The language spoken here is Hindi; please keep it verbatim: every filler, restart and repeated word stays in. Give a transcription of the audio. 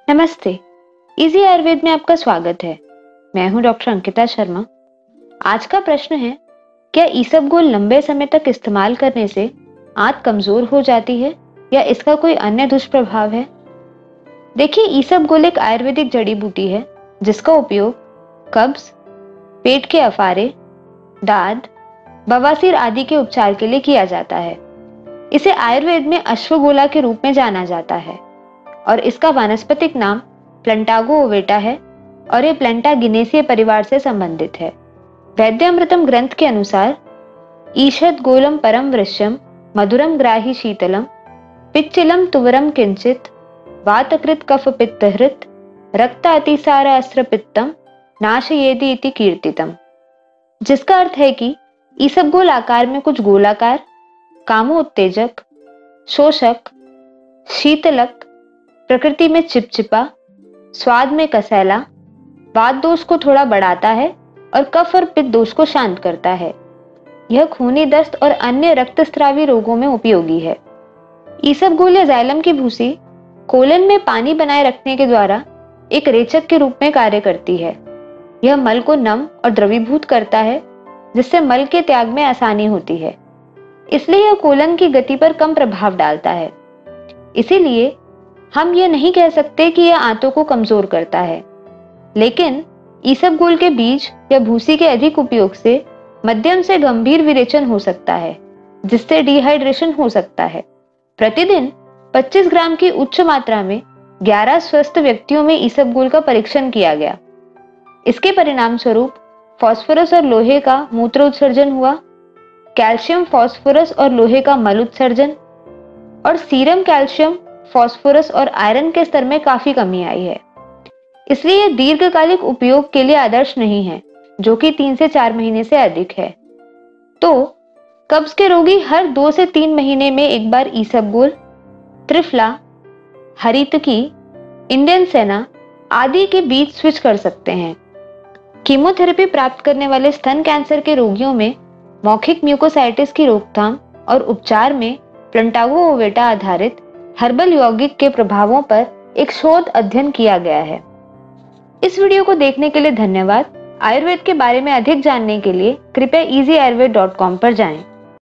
नमस्ते, इजी आयुर्वेद में आपका स्वागत है। मैं हूं डॉक्टर अंकिता शर्मा। आज का प्रश्न है, क्या ईसबगोल लंबे समय तक इस्तेमाल करने से आंत कमजोर हो जाती है या इसका कोई अन्य दुष्प्रभाव है? देखिए, ईसबगोल एक आयुर्वेदिक जड़ी बूटी है जिसका उपयोग कब्ज, पेट के अफारे, दाद, बवासीर आदि के उपचार के लिए किया जाता है। इसे आयुर्वेद में अश्वगोला के रूप में जाना जाता है और इसका वानस्पतिक नाम प्लंटागो ओवेटा है और ये प्लंटागिनेसिए परिवार से संबंधित है। वैद्यामृतम ग्रंथ के अनुसार ईषद गोलम परम वृश्यम मधुरम ग्राही शीतलम पिच्चिलम तुवरम किंचित वातकृत कफ पित्तहृत रक्त अतिसार अस्त्र पित्तम नाशयेति इति कीर्तितम, जिसका अर्थ है कि ईसबगोल आकार में कुछ गोलाकार, कामोत्तेजक, शोषक, शीतलक, प्रकृति में चिपचिपा, स्वाद में कसैला, वात दोष को थोड़ा बढ़ाता है और कफ और पित्त दोष को शांत करता है। यह खूनी दस्त और अन्य रक्तस्रावी रोगों में उपयोगी है। ईसबगोल या जाइलम की भूसी कोलन में पानी बनाए रखने के द्वारा एक रेचक के रूप में कार्य करती है। यह मल को नम और द्रवीभूत करता है, जिससे मल के त्याग में आसानी होती है। इसलिए यह कोलन की गति पर कम प्रभाव डालता है। इसीलिए हम यह नहीं कह सकते कि यह आंतों को कमजोर करता है, लेकिन ईसबगोल के बीज या भूसी के अधिक उपयोग से मध्यम से गंभीर विरेचन हो सकता है, जिससे डिहाइड्रेशन हो सकता है। प्रतिदिन पच्चीस ग्राम की उच्च मात्रा में ग्यारह स्वस्थ व्यक्तियों में ईसबगोल का परीक्षण किया गया। इसके परिणाम स्वरूप फास्फोरस और लोहे का मूत्र उत्सर्जन हुआ, कैल्शियम, फास्फोरस और लोहे का मल उत्सर्जन और सीरम कैल्शियम, फास्फोरस और आयरन के स्तर में काफी कमी आई है। इसलिए यह दीर्घकालिक उपयोग के लिए आदर्श नहीं है, जो कि तीन से चार महीने से अधिक है। तो कब्ज के रोगी हर दो से तीन महीने में एक बार ईसबगोल, त्रिफला, हरितकी, इंडियन सेना आदि के बीज स्विच कर सकते हैं। कीमोथेरेपी प्राप्त करने वाले स्तन कैंसर के रोगियों में मौखिक म्यूकोसाइटिस की रोकथाम और उपचार में प्लंटागो ओवेटा आधारित हर्बल यौगिक के प्रभावों पर एक शोध अध्ययन किया गया है। इस वीडियो को देखने के लिए धन्यवाद। आयुर्वेद के बारे में अधिक जानने के लिए कृपया इजी आयुर्वेद डॉट कॉम पर जाएं।